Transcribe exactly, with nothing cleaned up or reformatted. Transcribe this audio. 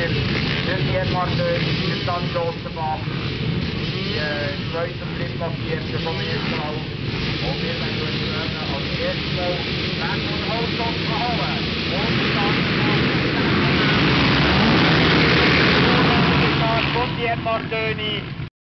wir durch die Marke in der Stadt Grossenbach die äh, zweite und dritte Platzierte vom ersten Mal. Und wir werden als Erste